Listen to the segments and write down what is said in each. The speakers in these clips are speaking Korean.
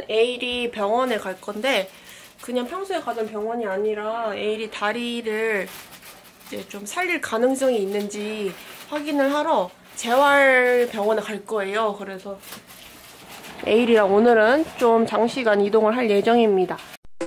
에일이 병원에 갈 건데 그냥 평소에 가던 병원이 아니라 에일이 다리를 이제 좀 살릴 가능성이 있는지 확인을 하러 재활병원에 갈 거예요. 그래서 에일이랑 오늘은 좀 장시간 이동을 할 예정입니다.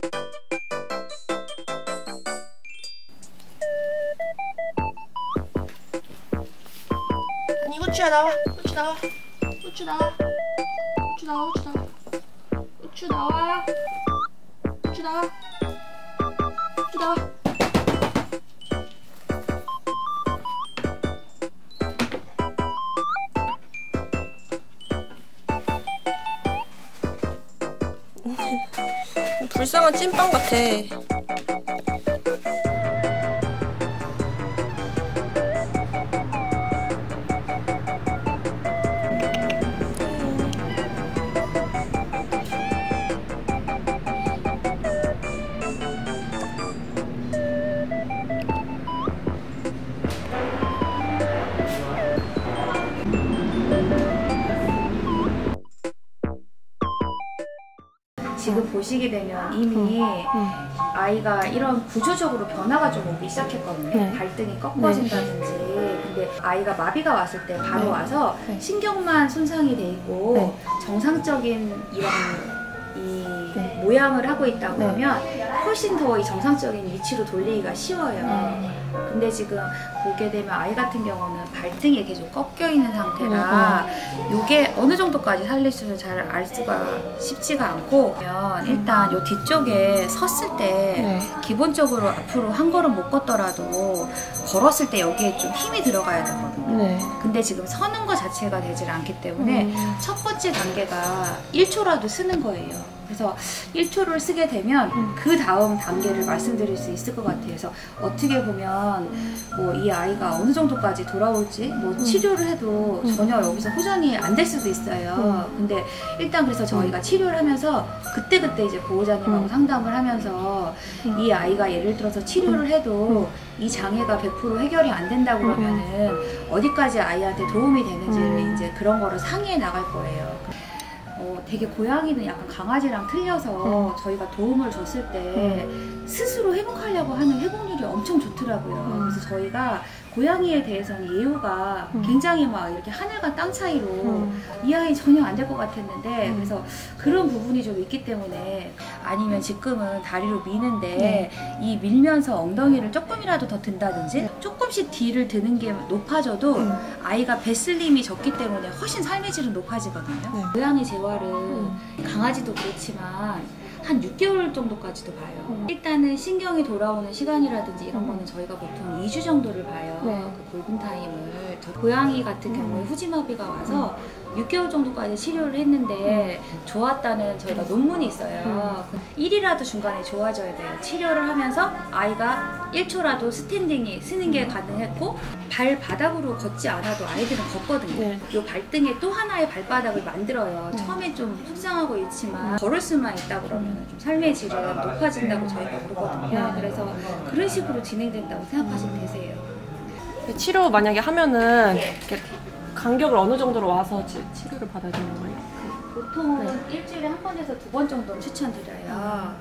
아니 후추야 나와. 후추 나와. 후추 나와. 후추 나와. 후추 나와. 후추 나와. 후추 나와. 후추 나와. 불쌍한 찐빵 같아. 지금 보시게 되면 이미 아이가 이런 구조적으로 변화가 좀 오기 시작했거든요. 네. 발등이 꺾어진다든지. 근데 아이가 마비가 왔을 때 바로 와서 신경만 손상이 돼 있고 정상적인 이런 모양을 하고 있다고 하면 훨씬 더 이 정상적인 위치로 돌리기가 쉬워요. 근데 지금 보게 되면 아이 같은 경우는 발등이 계속 꺾여 있는 상태라 이게 어느 정도까지 살릴 수는 잘 알 수가 쉽지가 않고 일단 요 뒤쪽에 섰을 때 기본적으로 앞으로 한 걸음 못 걷더라도 걸었을 때 여기에 좀 힘이 들어가야 되거든요. 근데 지금 서는 것 자체가 되질 않기 때문에 첫 번째 단계가 1초라도 쓰는 거예요. 그래서 1초를 쓰게 되면 그 다음 단계를 말씀드릴 수 있을 것 같아요. 그래서 어떻게 보면 뭐 이 아이가 어느 정도까지 돌아올지 뭐 치료를 해도 전혀 여기서 호전이 안 될 수도 있어요. 근데 일단 그래서 저희가 치료를 하면서 그때그때 이제 보호자님하고 상담을 하면서 이 아이가 예를 들어서 치료를 해도 이 장애가 100% 해결이 안 된다 그러면은 어디까지 아이한테 도움이 되는지를 이제 그런 거를 상의해 나갈 거예요. 되게 고양이는 약간 강아지랑 틀려서 저희가 도움을 줬을 때 스스로 회복하려고 하는 회복률이 엄청 좋더라고요. 그래서 저희가 고양이에 대해서는 예우가 굉장히 막 이렇게 하늘과 땅 차이로 이 아이 전혀 안 될 것 같았는데 그래서 그런 부분이 좀 있기 때문에 아니면 지금은 다리로 미는데 이 밀면서 엉덩이를 조금이라도 더 든다든지 조금씩 뒤를 드는 게 높아져도 아이가 배슬림이 적기 때문에 훨씬 삶의 질은 높아지거든요. 고양이 재활은 강아지도 그렇지만 한 6개월 정도까지도 봐요. 일단은 신경이 돌아오는 시간이라든지 이런 거는 저희가 보통 2주 정도를 봐요. 그 골든타임을. 고양이 같은 경우에 후지마비가 와서 6개월 정도까지 치료를 했는데 좋았다는 저희가 논문이 있어요. 1이라도 중간에 좋아져야 돼요. 치료를 하면서 아이가 1초라도 스탠딩이 쓰는 게 가능했고 발바닥으로 걷지 않아도 아이들은 걷거든요. 이 발등에 또 하나의 발바닥을 만들어요. 처음에 좀 속상하고 있지만 걸을 수만 있다 그러면 좀 삶의 질은 높아진다고 저희가 보거든요. 그래서 그런 식으로 진행된다고 생각하시면 되세요. 치료 만약에 하면은 이렇게 간격을 어느 정도로 와서 치료를 받아야 되는 거예요? 보통은 일주일에 한 번에서 2번 정도는 추천드려요.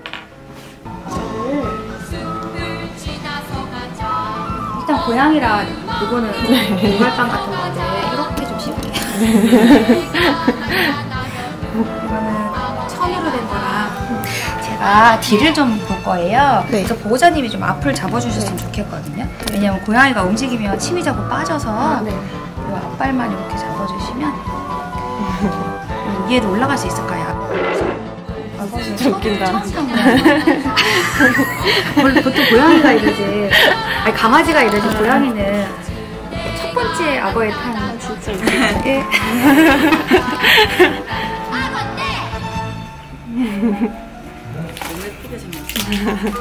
일단 고양이라 이거는 고갈빵 같은 건데 이렇게 좀 씹을게요. 이거는 천으로 된 거랑 제가 뒤를 좀 볼 거예요. 그래서 보호자님이 좀 앞을 잡아주셨으면 좋겠거든요. 왜냐면 고양이가 움직이면 침이 자꾸 빠져서 이 앞발만 이렇게 잡아주시면 위에도 올라갈 수 있을까요? 진짜 웃긴다. 원래 보통 고양이가 이러지, 아니 강아지가 이러지, 고양이는 첫 번째 악어에 탄 진짜 웃긴다. 너무 예쁘게 생겼어.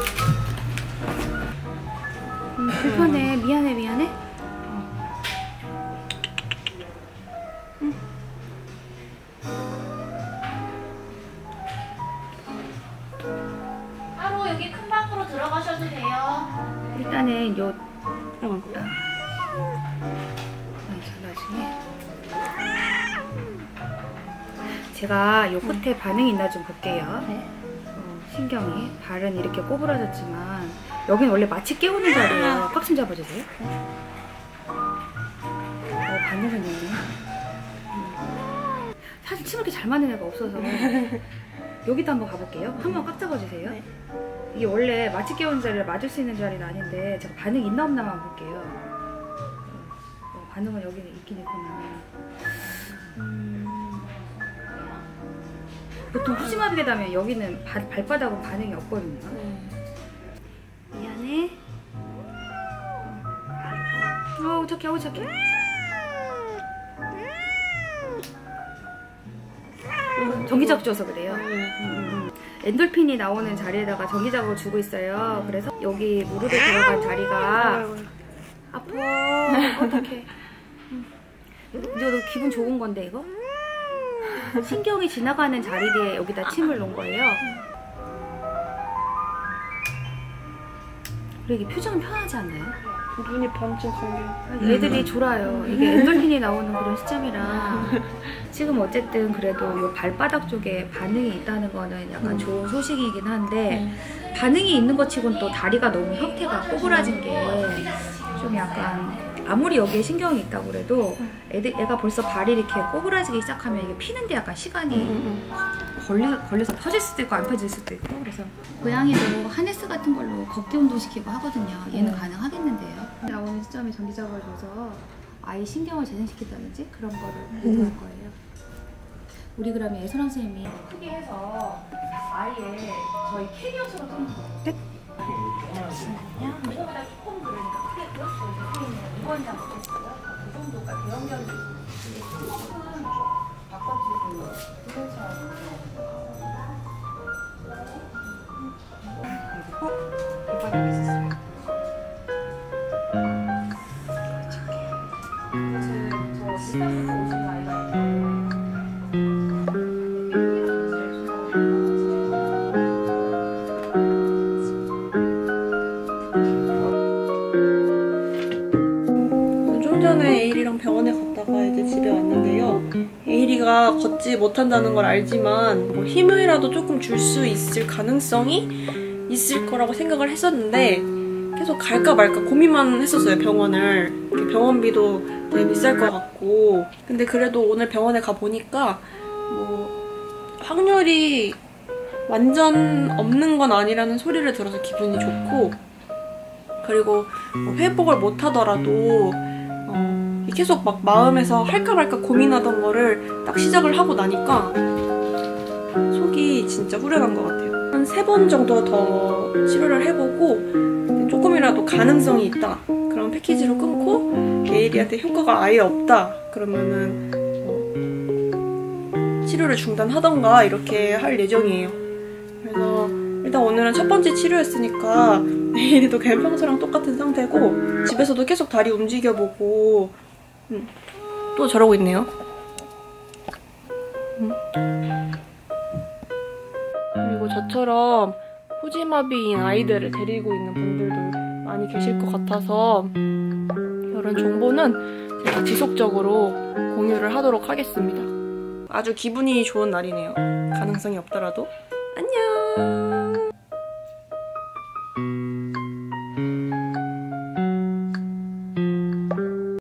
불편해. 미안해. 바로 여기 큰 방으로 들어가셔도 돼요. 일단은 요 나중에 제가 요 끝에 반응이 있나 좀 볼게요. 네. 신경이 발은 이렇게 꼬부라졌지만 여긴 원래 마취 깨우는 자리예요. 꽉 좀 잡아주세요. 반응은 있네. 사실 침을 이렇게 잘 맞는 애가 없어서 여기도 한번 가볼게요. 한번 꽉 잡아주세요. 네. 이게 원래 마취 깨우는 자리를 맞을 수 있는 자리는 아닌데 제가 반응이 있나 없나만 볼게요. 반응은 여기는 있긴 있구나. 보통 후지마비게 되면 여기는 발바닥은 반응이 없거든요. 미안해. 착해, 착해. 전기자극 줘서 그래요. 엔돌핀이 나오는 자리에다가 전기자극을 주고 있어요. 그래서 여기 무릎에 들어간 자리가 아파. 어떡해. 이거 너 기분 좋은 건데 이거? 신경이 지나가는 자리에 여기다 침을 놓은 거예요. 그리고 이게 표정은 편하지 않나요? 눈이 반쯤 감겨. 얘들이 졸아요. 이게 엔돌핀이 나오는 그런 시점이라 지금 어쨌든 그래도 요 발바닥 쪽에 반응이 있다는 거는 약간 좋은 소식이긴 한데 반응이 있는 것 치고는 또 다리가 너무 형태가 꼬부라진 게 좀 약간 아무리 여기에 신경이 있다고 그래도 애가 벌써 발이 이렇게 꼬부라지기 시작하면 이게 피는데 약간 시간이 걸려서 퍼질 수도 있고 안 퍼질 수도 있고 그래서 고양이도 하네스 같은 걸로 걷기 운동시키고 하거든요. 얘는 가능하겠는데요. 나오는 시점에 전기자극을 줘서 아이 신경을 재생시킨다든지 그런 거를 의도할 거예요. 우리 그러면 예선원 선생님이 크게 해서 아이의 저희 캐리어처럼 하는 거예요. 이거보다 조금 그러니까 크게 그렇죠. 이건 다 못했어요. 그 정도가 대형견이 조금 바꿔주고 대박이 있었어요. 저 시간으로 오신 아이가 좀 전에 에일이랑 병원에 갔다가 이제 집에 왔는데요. 에일이가 걷지 못한다는 걸 알지만 뭐 힘이라도 조금 줄 수 있을 가능성이 있을 거라고 생각을 했었는데 계속 갈까 말까 고민만 했었어요. 병원을. 병원비도 되게 비쌀 것 같고 근데 그래도 오늘 병원에 가보니까 뭐 확률이 완전 없는 건 아니라는 소리를 들어서 기분이 좋고 그리고 뭐 회복을 못 하더라도 계속 막 마음에서 할까 말까 고민하던 거를 딱 시작을 하고 나니까 속이 진짜 후련한 것 같아요. 한 3번 정도 더 치료를 해보고 조금이라도 가능성이 있다 그럼 패키지로 끊고 에일이한테 효과가 아예 없다 그러면은 치료를 중단하던가 이렇게 할 예정이에요. 그래서 일단 오늘은 첫 번째 치료였으니까 에일이도 그냥 평소랑 똑같은 상태고 집에서도 계속 다리 움직여보고 또 저러고 있네요. 그리고 저처럼 후지마비인 아이들을 데리고 있는 분들도 많이 계실 것 같아서 이런 정보는 제가 지속적으로 공유를 하도록 하겠습니다. 아주 기분이 좋은 날이네요. 가능성이 없더라도. 안녕!